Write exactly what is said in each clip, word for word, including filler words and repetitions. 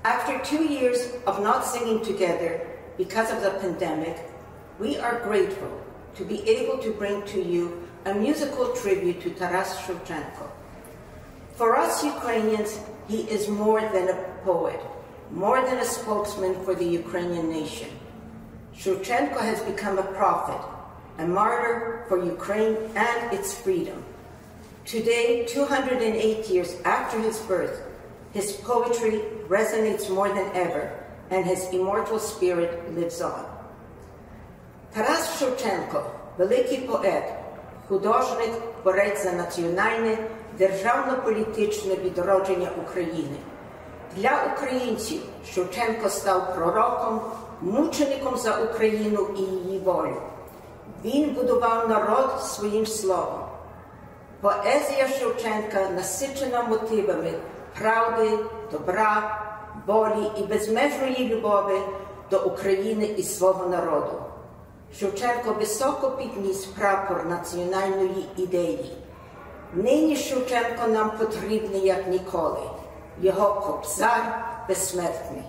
After two years of not singing together because of the pandemic, we are grateful to be able to bring to you a musical tribute to Taras Shevchenko. For us Ukrainians, he is more than a poet, more than a spokesman for the Ukrainian nation. Shevchenko has become a prophet, a martyr for Ukraine and its freedom. Today, two hundred eight years after his birth, his poetry resonates more than ever, and his immortal spirit lives on. Taras Shevchenko, великий поет, художник, борець за національне, державно-політичне відродження України. Для українців Шевченко став пророком, мучеником за Україну і її волю. Він будував народ своїм словом. Поезія Шевченка насичена мотивами правди, добра, волі і безмежної любові до України і свого народу. Шевченко високо підніс прапор національної ідеї. Нині Шевченко нам потрібний як ніколи. Його кобзар безсмертний.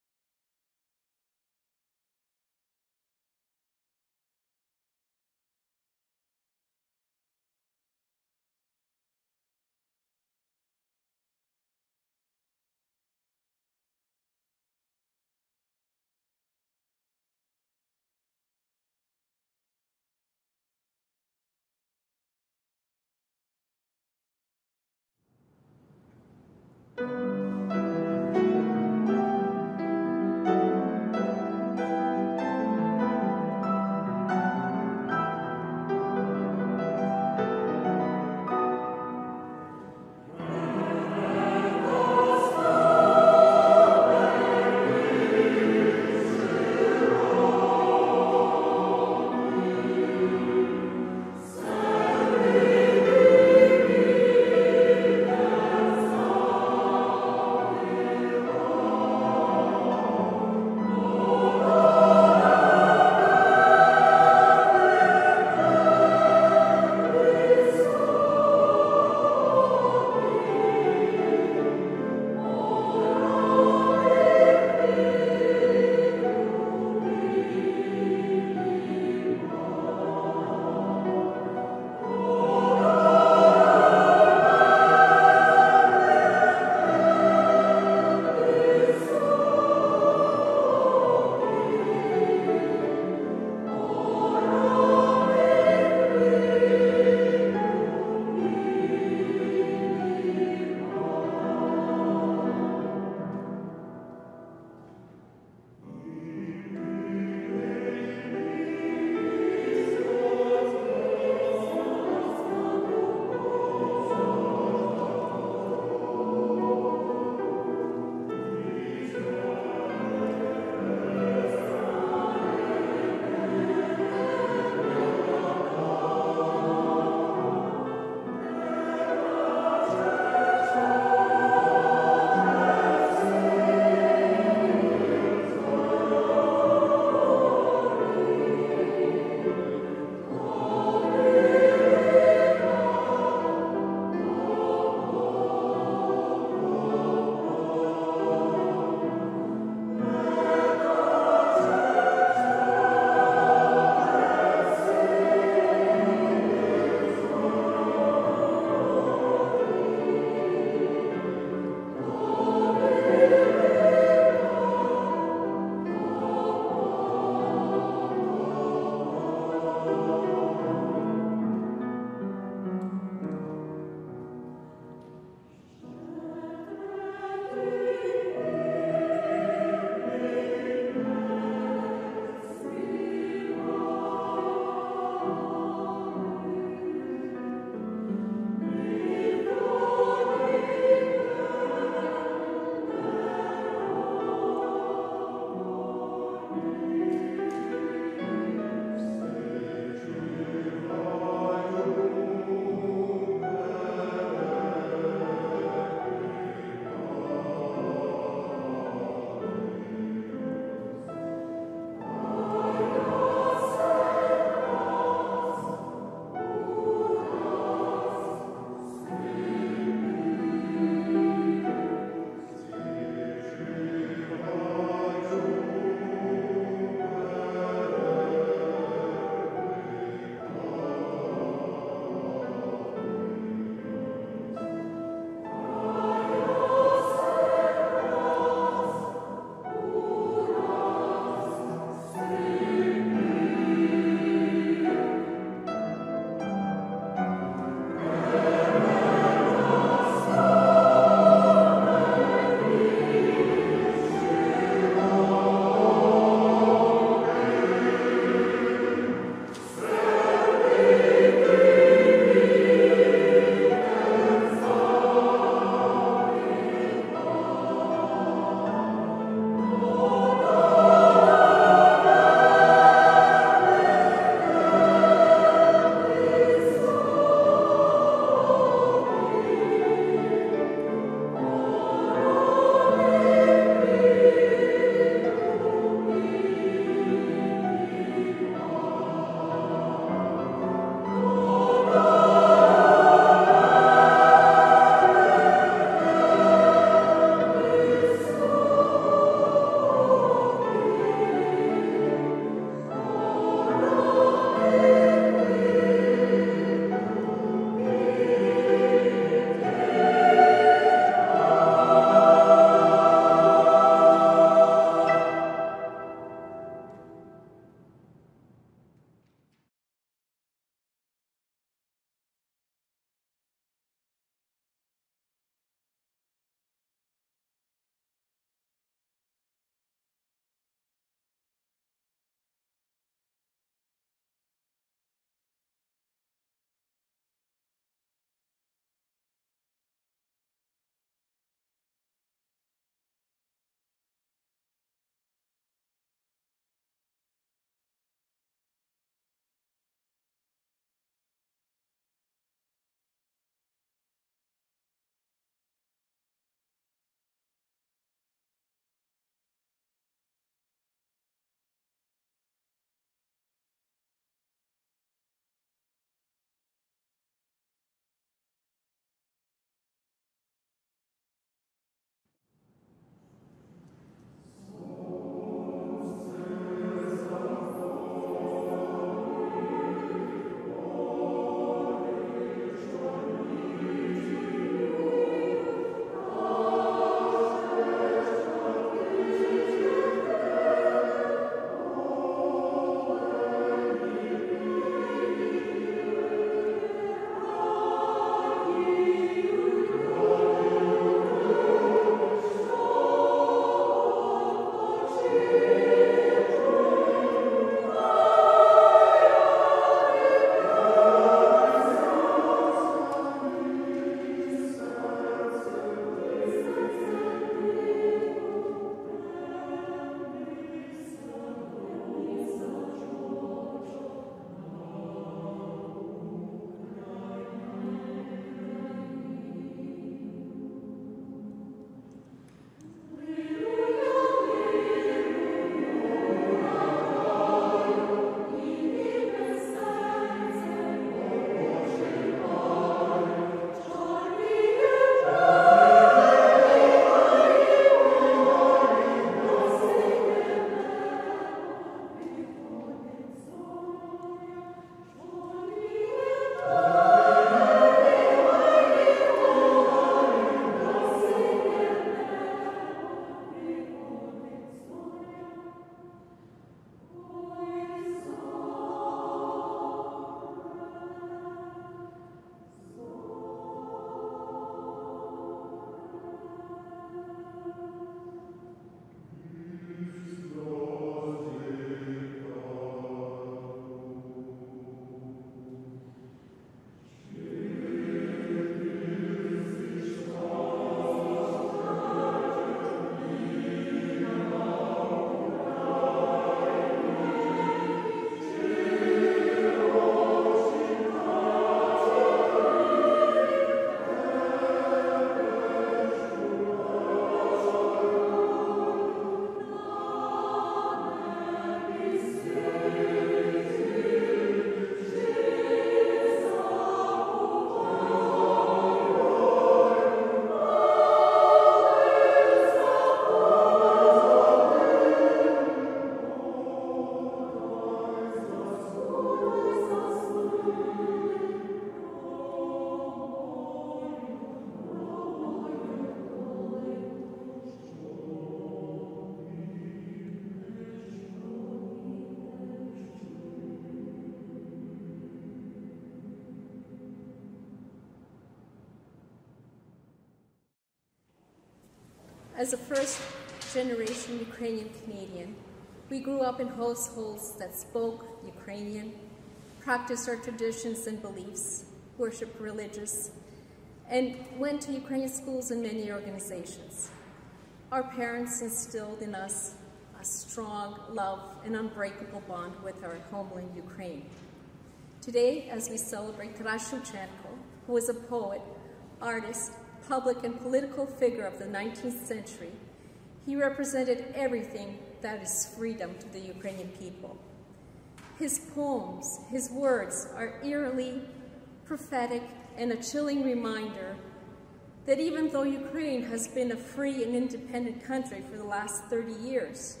As a first-generation Ukrainian Canadian, we grew up in households that spoke Ukrainian, practiced our traditions and beliefs, worshiped religious, and went to Ukrainian schools and many organizations. Our parents instilled in us a strong love and unbreakable bond with our homeland, Ukraine. Today, as we celebrate Taras Shevchenko, who was a poet, artist, public and political figure of the nineteenth century, he represented everything that is freedom to the Ukrainian people. His poems, his words are eerily prophetic and a chilling reminder that even though Ukraine has been a free and independent country for the last thirty years,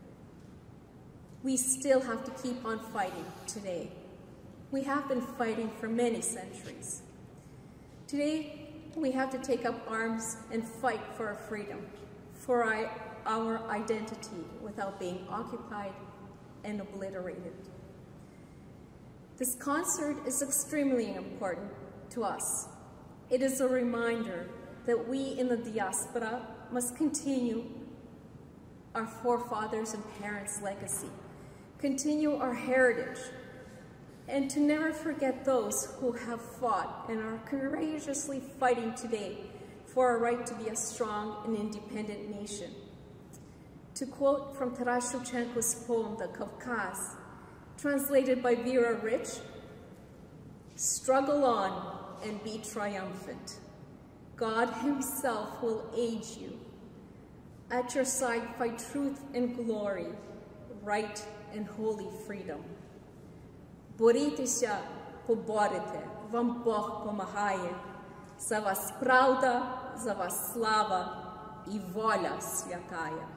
we still have to keep on fighting today. We have been fighting for many centuries. Today, we have to take up arms and fight for our freedom, for our, our identity without being occupied and obliterated. This concert is extremely important to us. It is a reminder that we in the diaspora must continue our forefathers and parents' legacy, continue our heritage, and to never forget those who have fought and are courageously fighting today for our right to be a strong and independent nation. To quote from Taras Shevchenko's poem, The Kavkaz, translated by Vera Rich, struggle on and be triumphant. God himself will aid you. At your side fight truth and glory, right and holy freedom. Борітеся, поборете, вам Бог помагає. За вас правда, за вас слава і воля святая.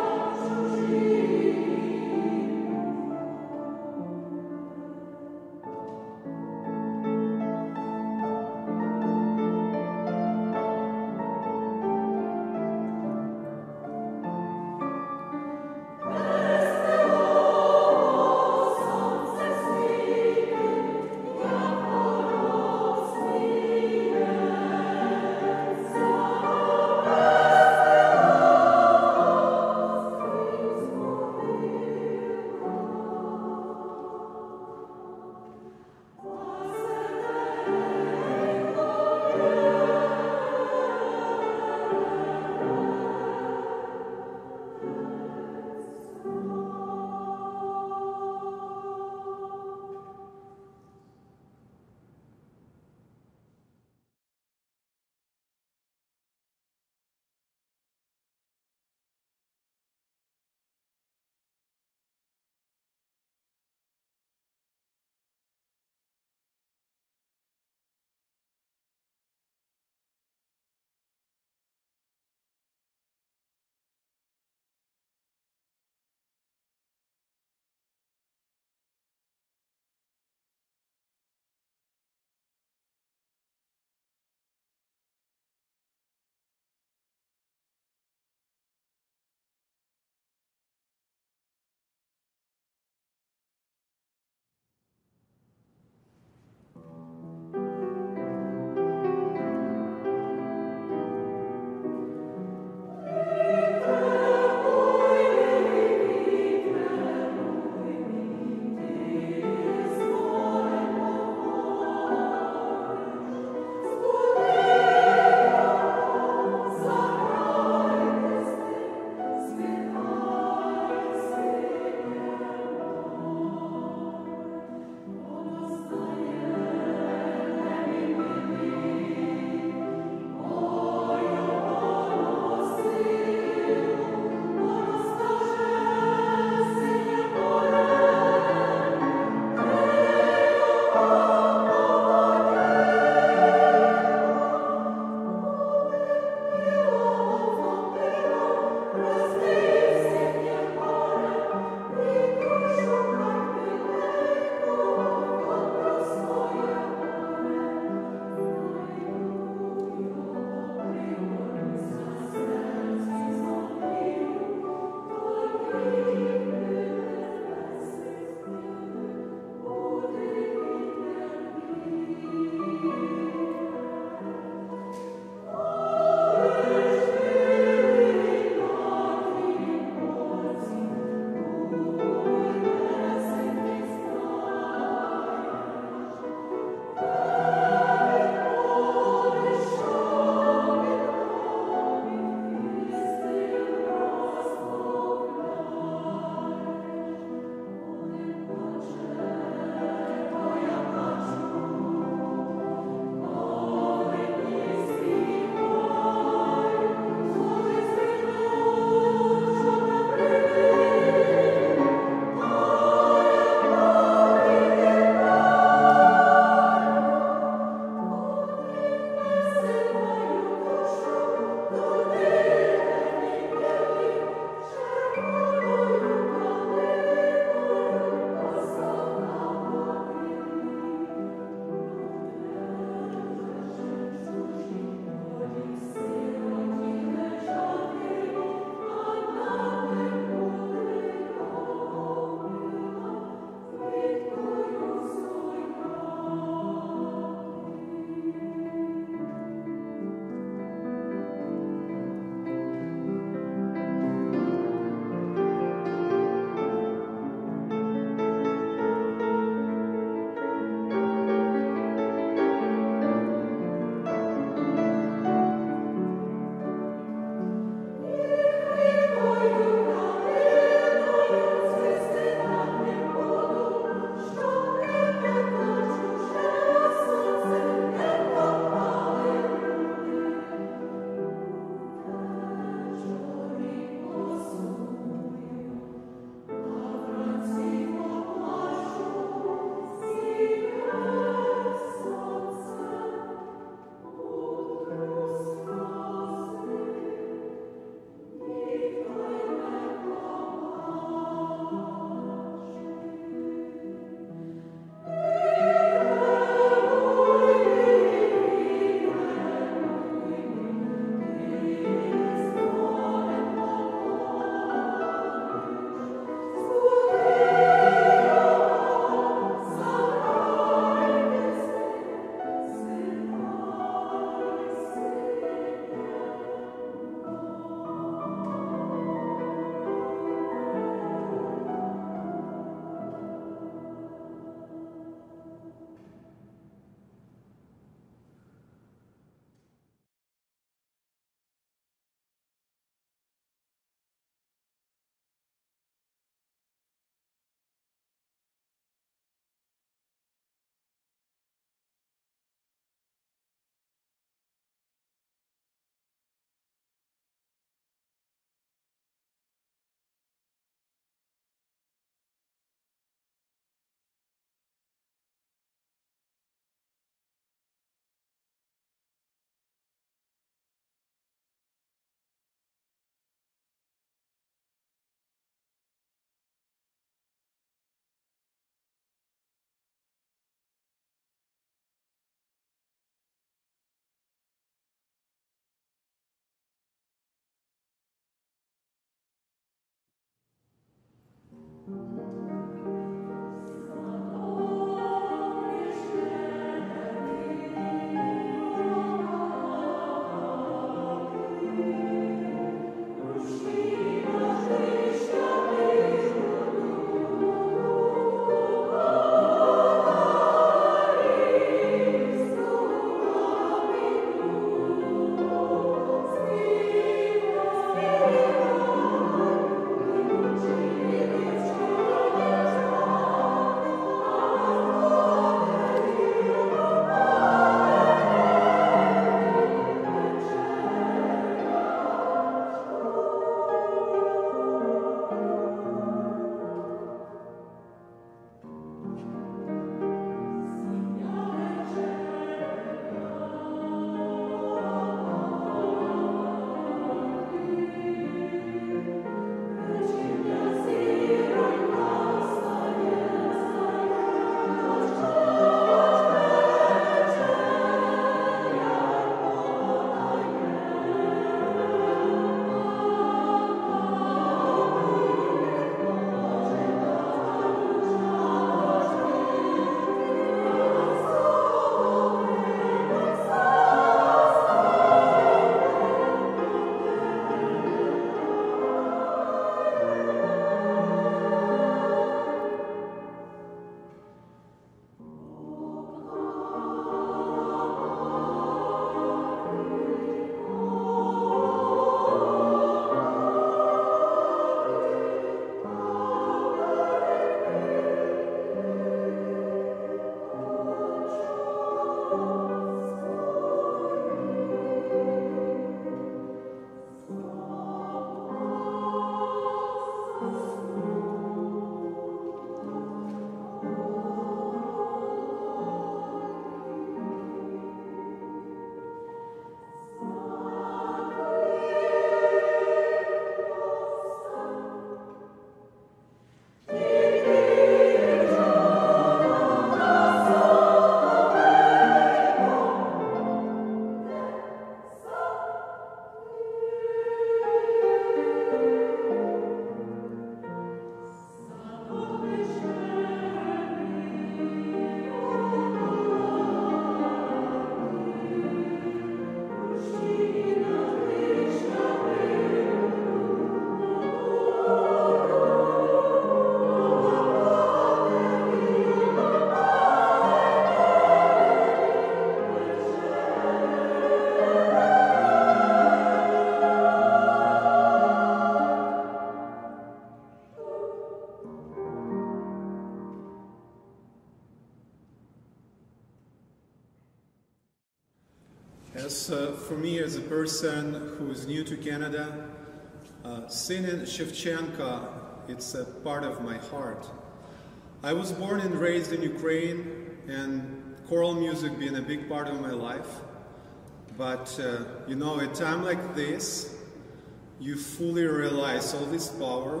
As uh, for me, as a person who is new to Canada, uh, singing Shevchenko, it's a part of my heart. I was born and raised in Ukraine, and choral music being a big part of my life. But, uh, you know, at a time like this, you fully realize all this power.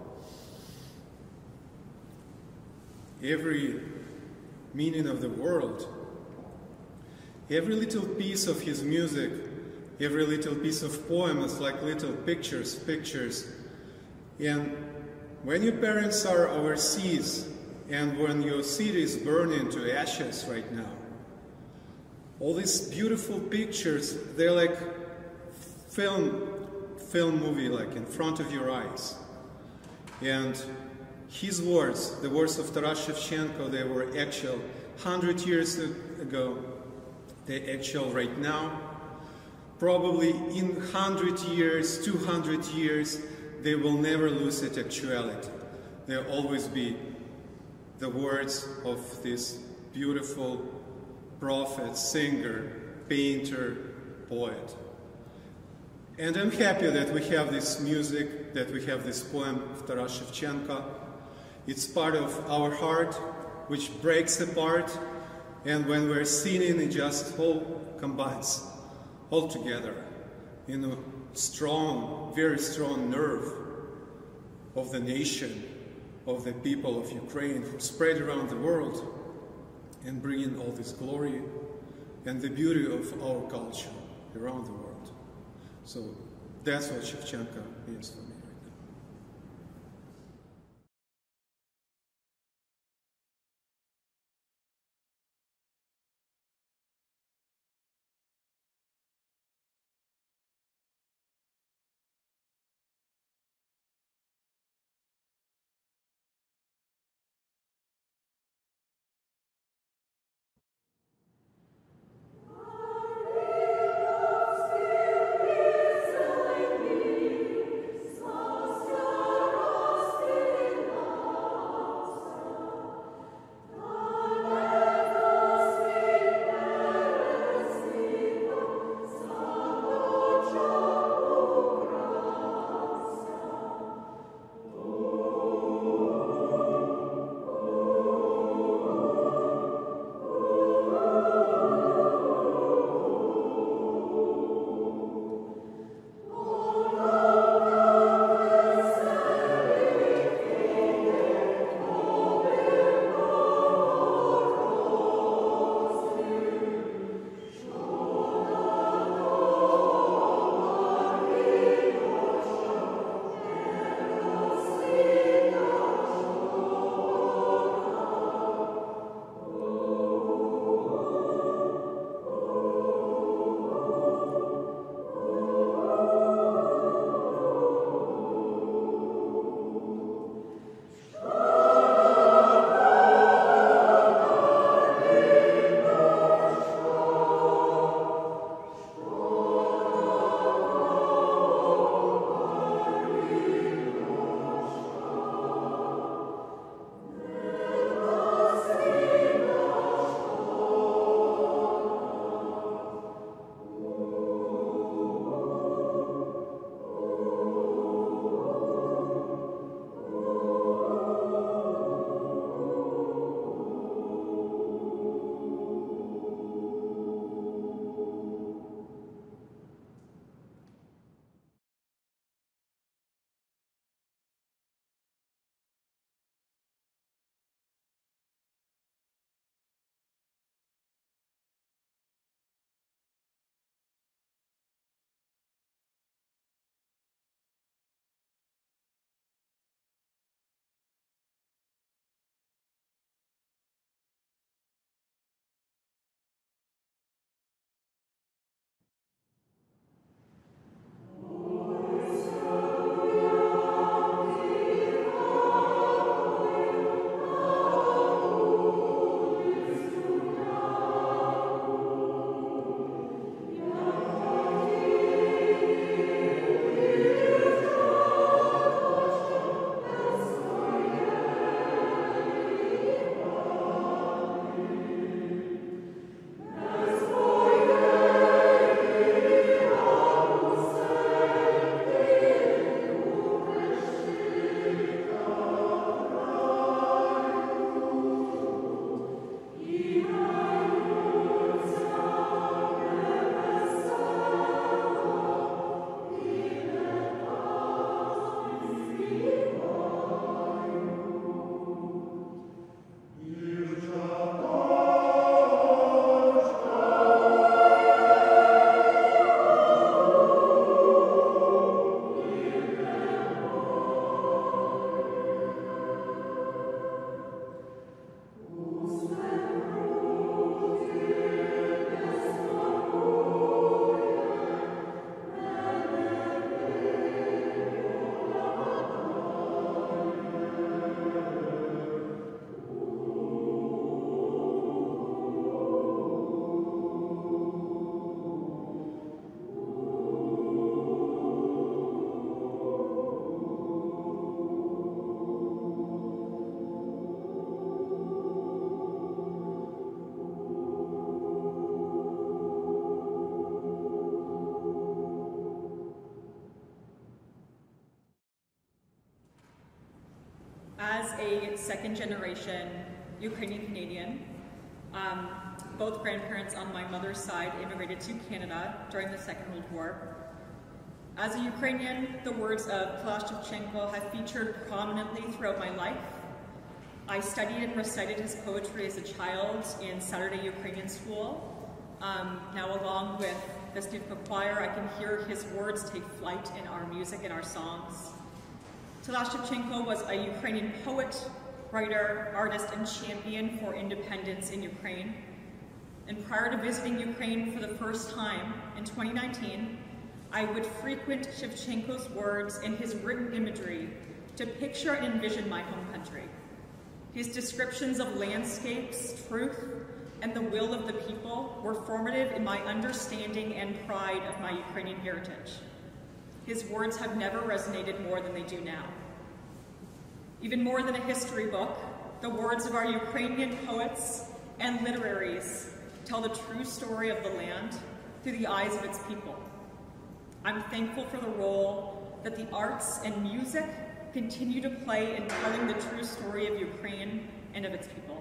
Every meaning of the world, every little piece of his music, every little piece of poem is like little pictures, pictures. And when your parents are overseas, and when your city is burning to ashes right now, all these beautiful pictures, they're like film, film movie, like in front of your eyes. And his words, the words of Taras Shevchenko, they were actual one hundred years ago. They're actual right now. Probably in one hundred years, two hundred years, they will never lose its actuality. They'll always be the words of this beautiful prophet, singer, painter, poet. And I'm happy that we have this music, that we have this poem of Taras Shevchenko. It's part of our heart, which breaks apart, and when we're singing, it just all combines, all together, in a strong, very strong nerve of the nation, of the people of Ukraine, who spread around the world, and bringing all this glory and the beauty of our culture around the world. So that's what Shevchenko means for me. So second generation Ukrainian Canadian. Um, both grandparents on my mother's side immigrated to Canada during the Second World War. As a Ukrainian, the words of Taras Shevchenko have featured prominently throughout my life. I studied and recited his poetry as a child in Saturday Ukrainian school. Um, now, along with the Stuvka Choir, I can hear his words take flight in our music and our songs. Taras Shevchenko was a Ukrainian poet, writer, artist, and champion for independence in Ukraine. And prior to visiting Ukraine for the first time in twenty nineteen, I would frequent Shevchenko's words and his written imagery to picture and envision my home country. His descriptions of landscapes, truth, and the will of the people were formative in my understanding and pride of my Ukrainian heritage. His words have never resonated more than they do now. Even more than a history book, the words of our Ukrainian poets and literaries tell the true story of the land through the eyes of its people. I'm thankful for the role that the arts and music continue to play in telling the true story of Ukraine and of its people.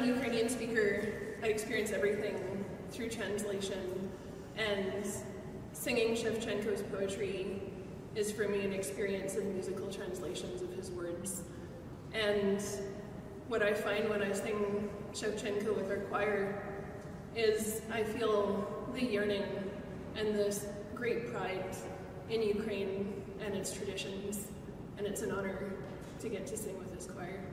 non-Ukrainian speaker, I experience everything through translation, and singing Shevchenko's poetry is for me an experience of musical translations of his words. And what I find when I sing Shevchenko with our choir is I feel the yearning and this great pride in Ukraine and its traditions, and it's an honor to get to sing with this choir.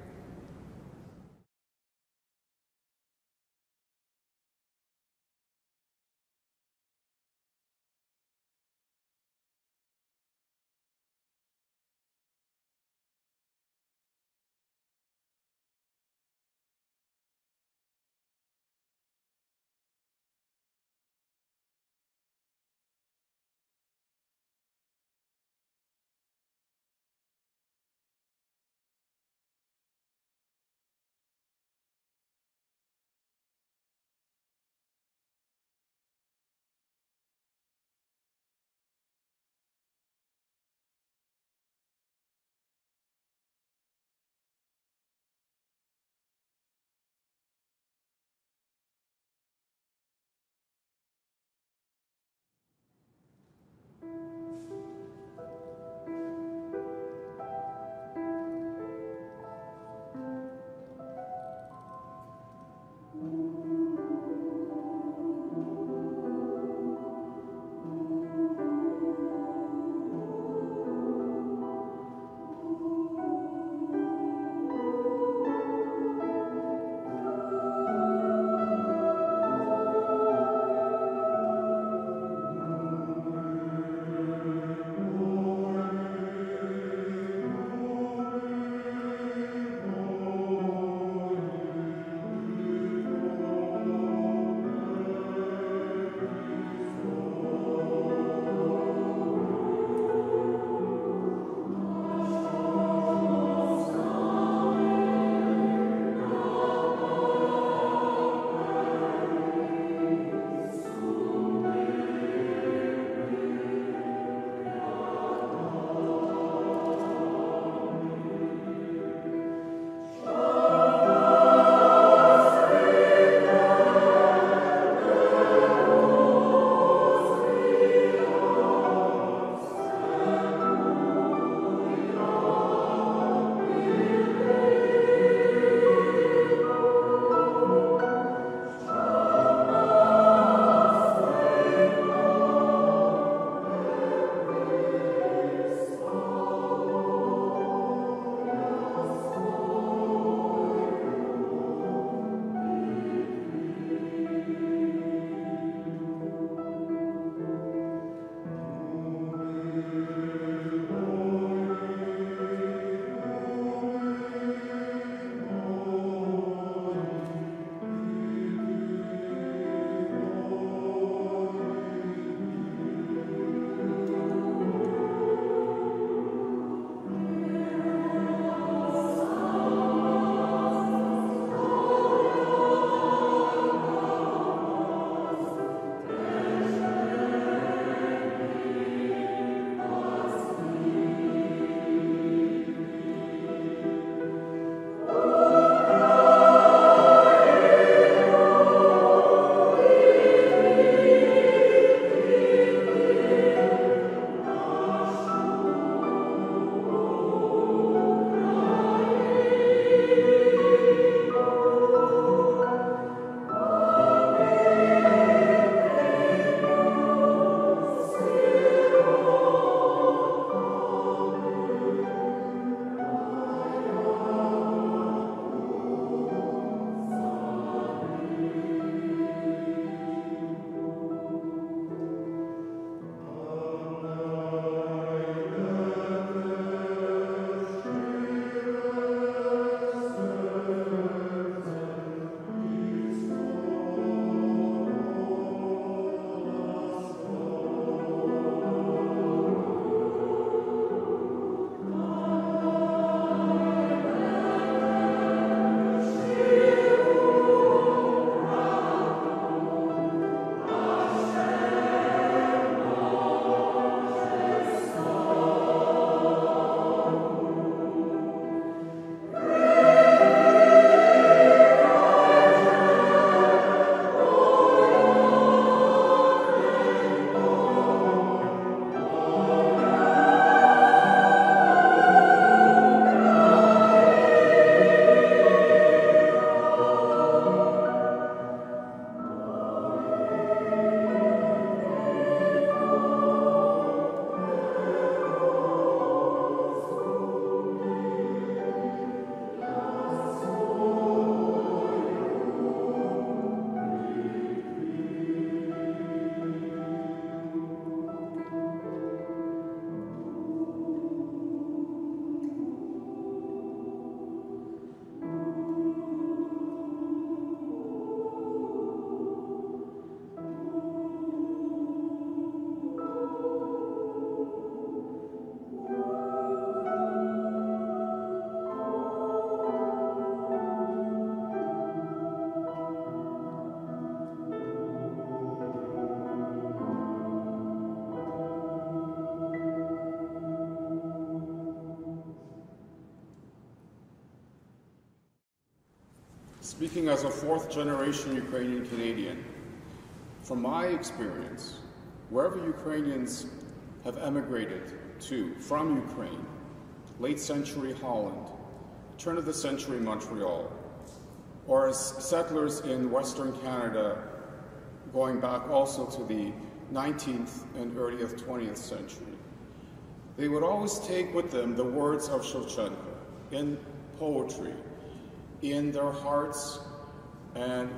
Speaking as a fourth generation Ukrainian Canadian, from my experience, wherever Ukrainians have emigrated to from Ukraine, late century Holland, turn of the century Montreal, or as settlers in Western Canada, going back also to the nineteenth and early twentieth century, they would always take with them the words of Shevchenko in poetry, in their hearts and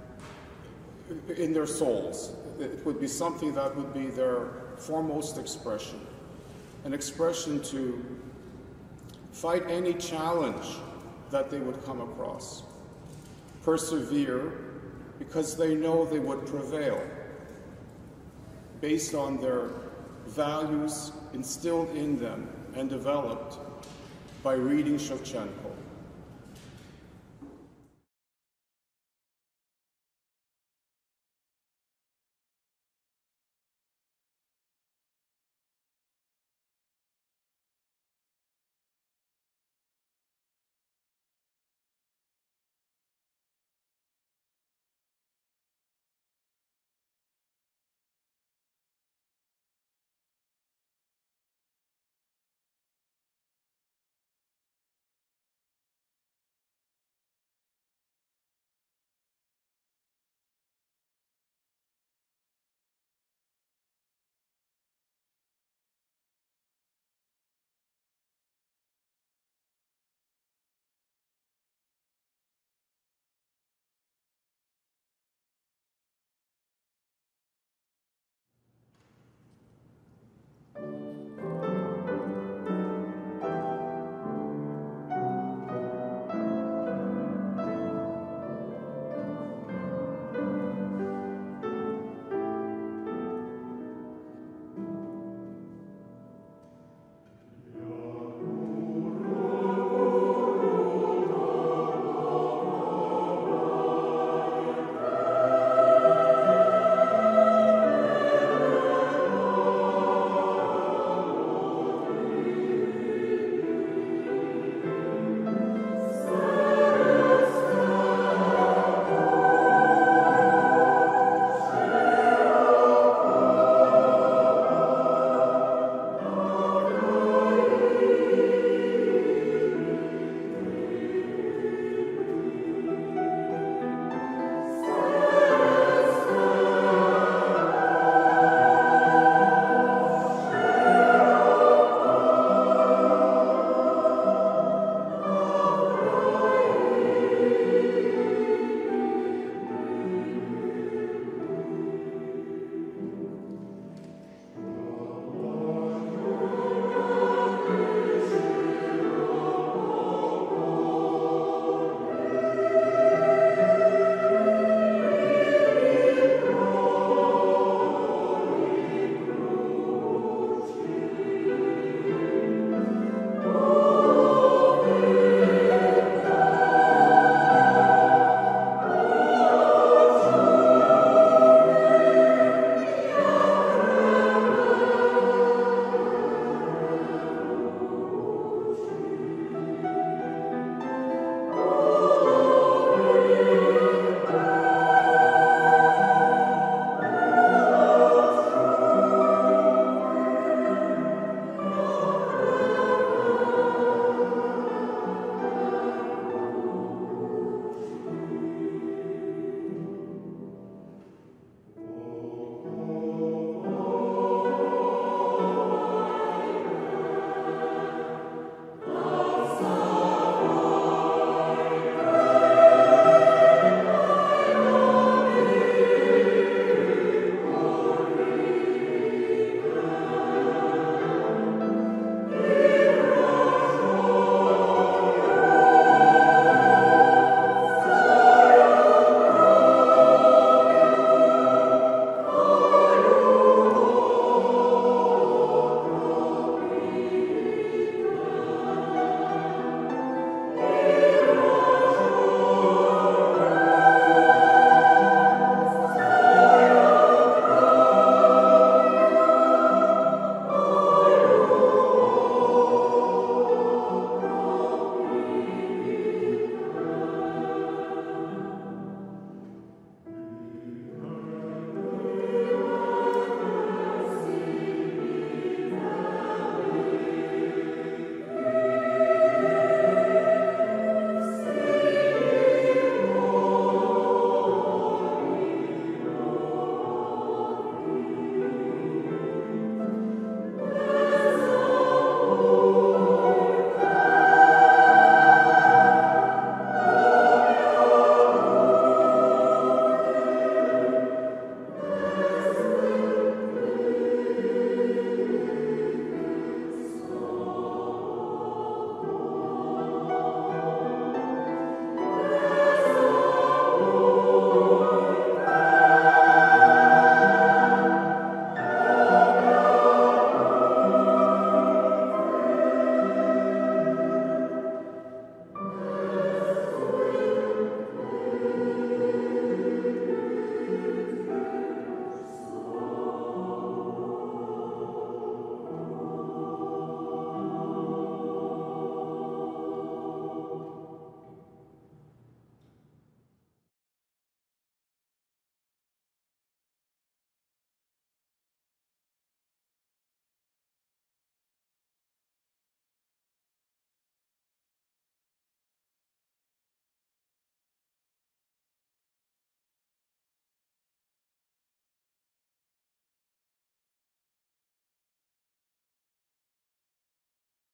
in their souls. It would be something that would be their foremost expression, an expression to fight any challenge that they would come across, persevere because they know they would prevail based on their values instilled in them and developed by reading Shevchenko.